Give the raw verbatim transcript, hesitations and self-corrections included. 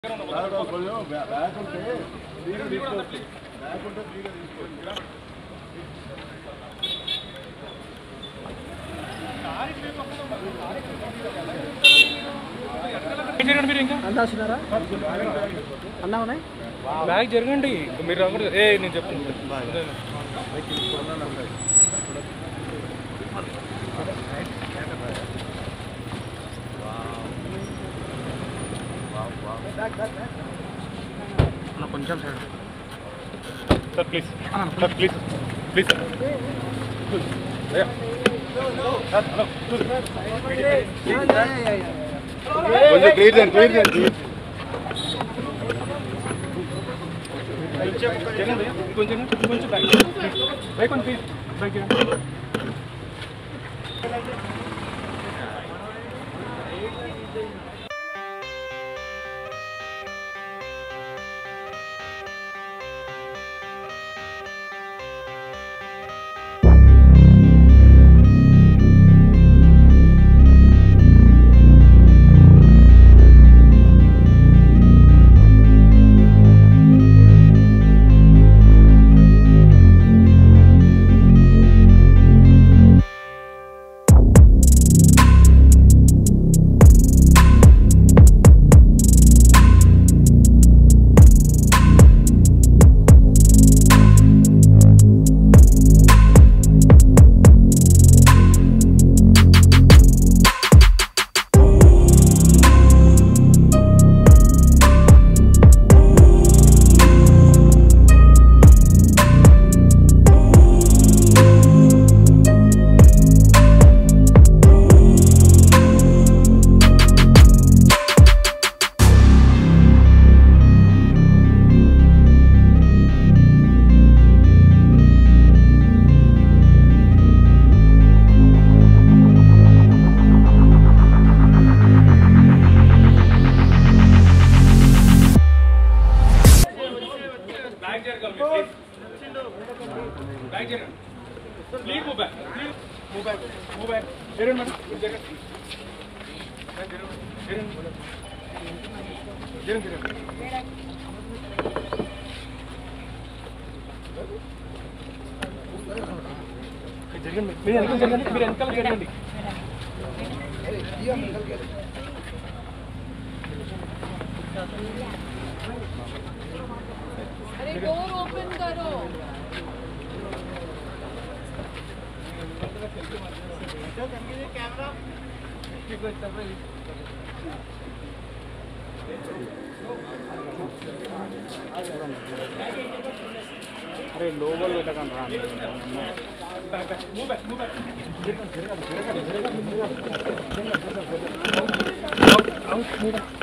Bag ఉంటే ఫ్రీగా తీసుకోవచ్చు. బ్యాగ్ ఉంటే ఫ్రీగా తీసుకోవచ్చు. మీరు ఇంకా అందాల్సినారా అన్నా ఉన్నాయి బ్యాగ్ జరగండి మీరు రాకూడదు. ఏ నేను చెప్తాను కొంచెం sir please sir please please sir కొంచెం క్లియర్ చేయండి క్లియర్ చేయండి కొంచెం కొంచెం బ్యాక్ కొంచెం please back Back here. Please move back. Please move back. Move back. Here in madam. Here in. Back here. Here in. Here in. Here in. జరగండి మీరు వెనకాల జరగండి మీరు వెనకాల జరగండి अरे डोर ओपन करो अरे लोगल పెట్టకండి రా